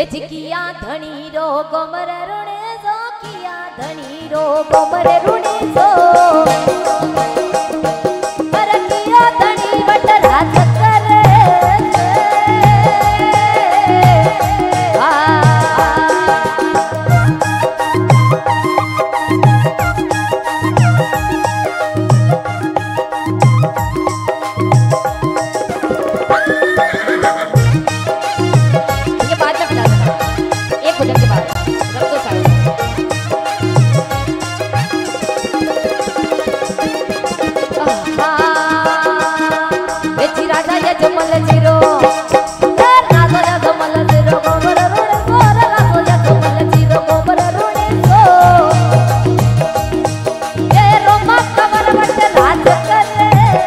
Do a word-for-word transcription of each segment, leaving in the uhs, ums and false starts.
ये जिकिया धनी रो गोमर रुणे जो किया धनी रो गोमर रुणे जो पर किया धनी बट रात करे जमल जीरो राजो या जमल जीरो गोबर रुणे सो राजो या जमल जीरो गोबर रुणे सो ये रोमा कमर बट राज करे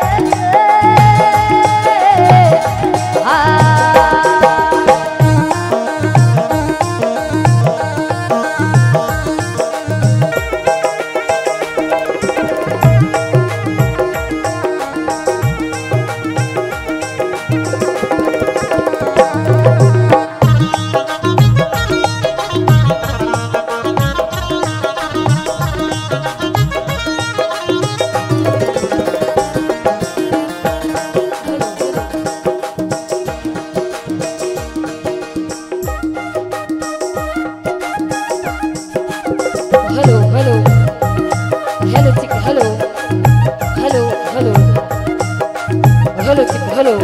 हेलो हेलो हेलो चिक हेलो हेलो हेलो हेलो चिक हेलो।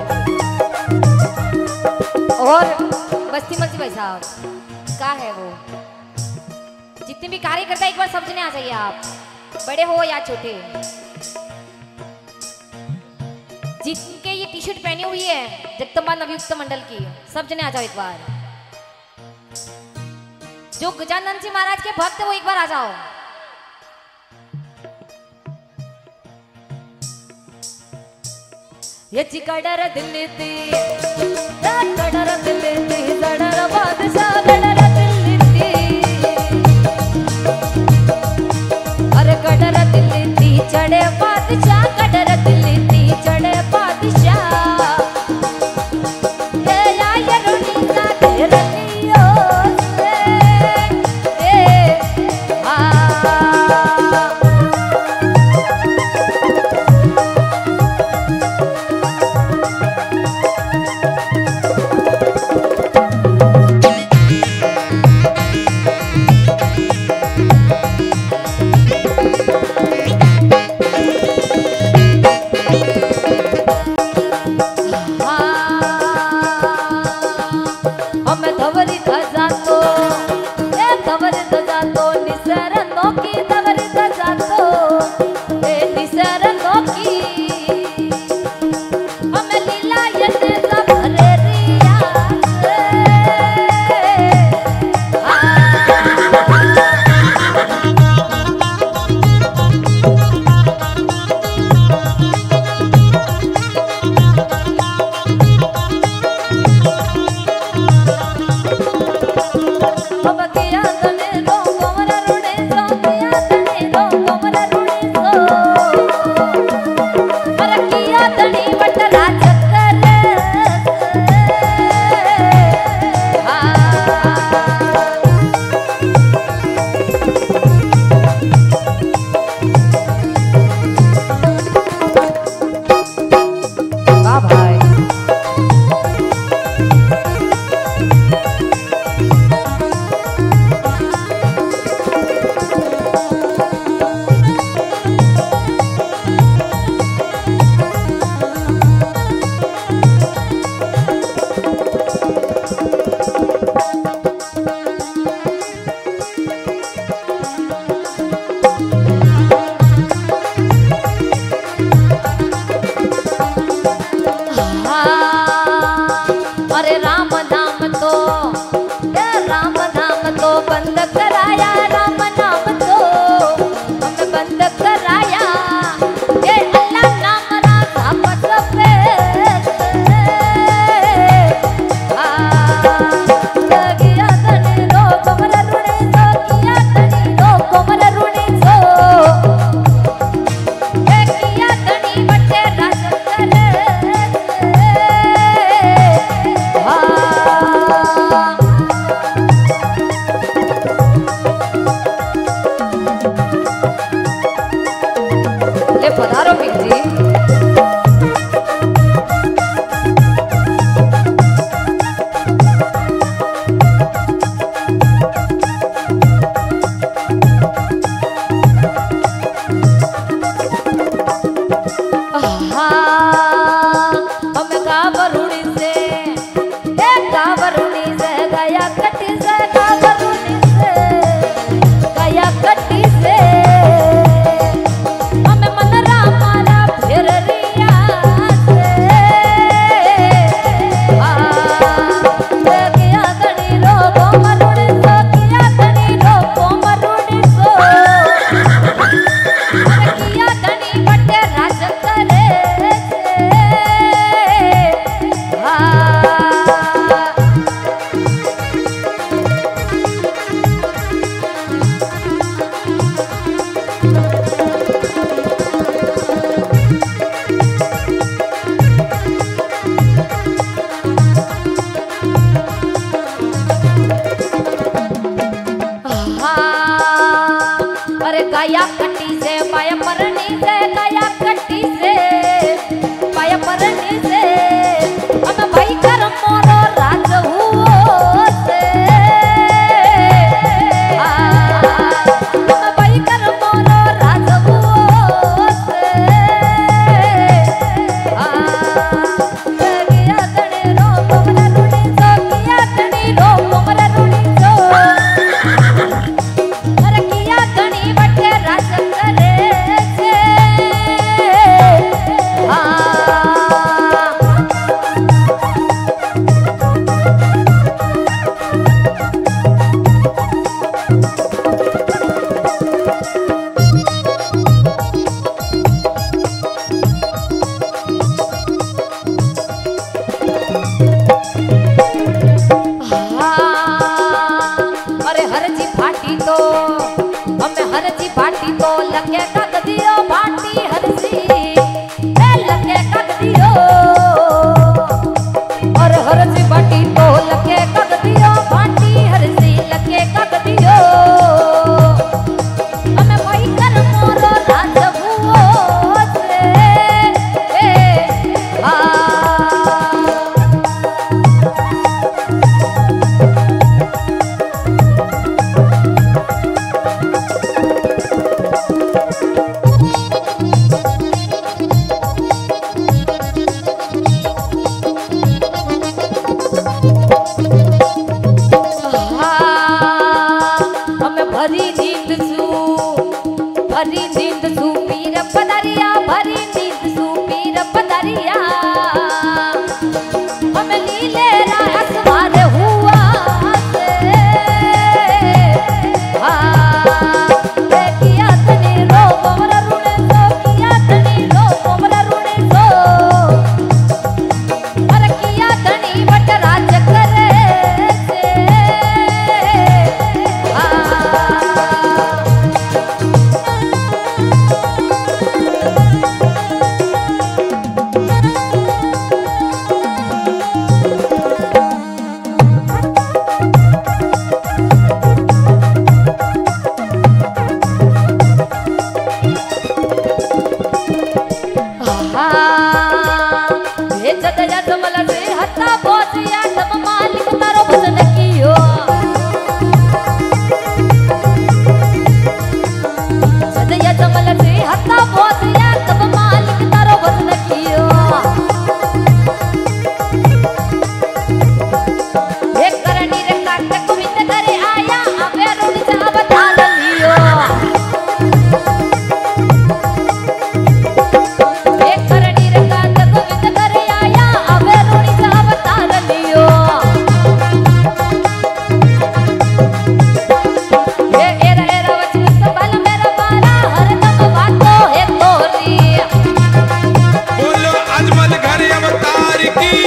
और बस्ती मस्ती भाई साहब क्या है वो, जितने भी कार्य करता है एक बार समझने आ जाइए आप, बड़े हो या छोटे। जिनके ये टी शर्ट पहनी हुई है जगदम्बा नवयुक्त मंडल की, सब जने आ जाओ एक बार। जो गजानन जी महाराज के भक्त वो एक बार आ जाओ। ये चिकड़र दिल्ली दी कडर दिल्ली दी कडर बादशाह कडर दिल्ली दी अरे कडर दिल्ली दी चढ़े बादशाह कडर दिल्ली दी चढ़े बादशाह ये या रुनी सा रनियो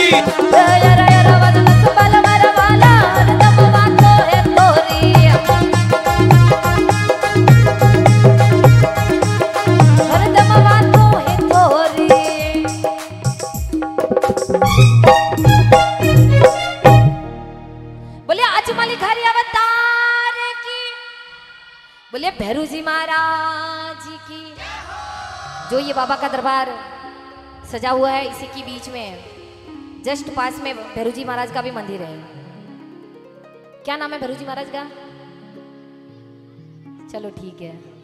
बोले भैरू जी महाराज की। जो ये बाबा का दरबार सजा हुआ है इसी के बीच में जस्ट पास में भैरू जी महाराज का भी मंदिर है। क्या नाम है भैरू जी महाराज का? चलो ठीक है।